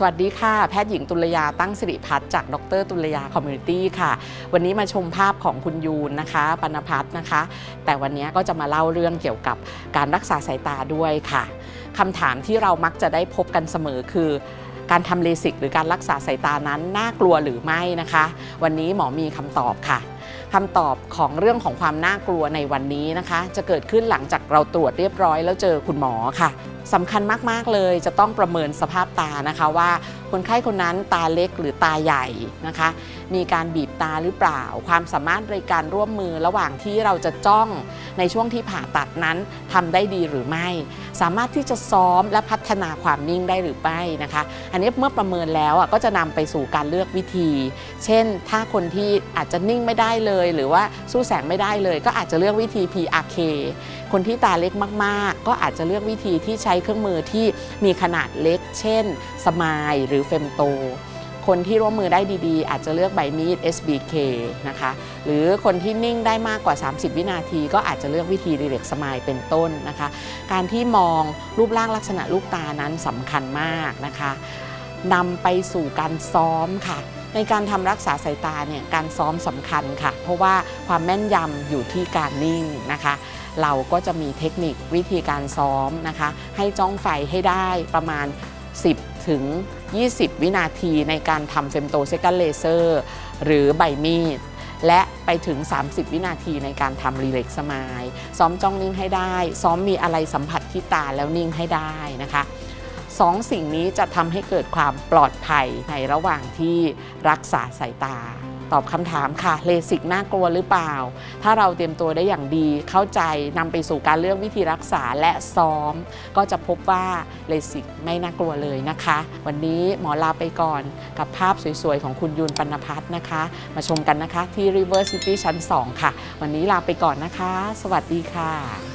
วัสดีค่ะแพทย์หญิงตุลยาตั้งสิริพัฒน์จากดร.ตุลยาคอมมูนิตี้ค่ะวันนี้มาชมภาพของคุณยูนนะคะปณพัฒน์นะคะแต่วันนี้ก็จะมาเล่าเรื่องเกี่ยวกับการรักษาสายตาด้วยค่ะคำถามที่เรามักจะได้พบกันเสมอคือการทำเลสิกหรือการรักษาสายตานั้นน่ากลัวหรือไม่นะคะวันนี้หมอมีคำตอบค่ะคำตอบของเรื่องของความน่ากลัวในวันนี้นะคะจะเกิดขึ้นหลังจากเราตรวจเรียบร้อยแล้วเจอคุณหมอค่ะสำคัญมากๆเลยจะต้องประเมินสภาพตานะคะว่าคนไข้คนนั้นตาเล็กหรือตาใหญ่นะคะมีการบีบตาหรือเปล่าความสามารถในการร่วมมือระหว่างที่เราจะจ้องในช่วงที่ผ่าตัดนั้นทำได้ดีหรือไม่สามารถที่จะซ้อมและพัฒนาความนิ่งได้หรือไม่นะคะอันนี้เมื่อประเมินแล้วก็จะนำไปสู่การเลือกวิธีเช่นถ้าคนที่อาจจะนิ่งไม่ได้เลยหรือว่าสู้แสงไม่ได้เลยก็อาจจะเลือกวิธี PRK คนที่ตาเล็กมากๆก็อาจจะเลือกวิธีที่ใช้เครื่องมือที่มีขนาดเล็กเช่นสมายหรือเฟมโตคนที่ร่วมมือได้ดีๆอาจจะเลือกใบมีด SBK นะคะหรือคนที่นิ่งได้มากกว่า30วินาทีก็อาจจะเลือกวิธีรีเล็กซ์สมายเป็นต้นนะคะการที่มองรูปร่างลักษณะลูกตานั้นสำคัญมากนะคะนำไปสู่การซ้อมค่ะในการทำรักษาสายตาเนี่ยการซ้อมสำคัญค่ะเพราะว่าความแม่นยำอยู่ที่การนิ่งนะคะเราก็จะมีเทคนิควิธีการซ้อมนะคะให้จ้องไฟให้ได้ประมาณ10 ถึง 20 วินาทีในการทำเฟมโตเซกันเลเซอร์หรือใบมีดและไปถึง30 วินาทีในการทำรีเล็กซ์สมายซ้อมจ้องนิ่งให้ได้ซ้อมมีอะไรสัมผัสที่ตาแล้วนิ่งให้ได้นะคะ2 สิ่งนี้จะทำให้เกิดความปลอดภัยในระหว่างที่รักษาสายตาตอบคำถามค่ะเลสิกน่ากลัวหรือเปล่าถ้าเราเตรียมตัวได้อย่างดีเข้าใจนำไปสู่การเลือกวิธีรักษาและซ้อมก็จะพบว่าเลสิกไม่น่ากลัวเลยนะคะวันนี้หมอลาไปก่อนกับภาพสวยๆของคุณยูนปณพัฒน์นะคะมาชมกันนะคะที่ River City ชั้น 2 ค่ะวันนี้ลาไปก่อนนะคะสวัสดีค่ะ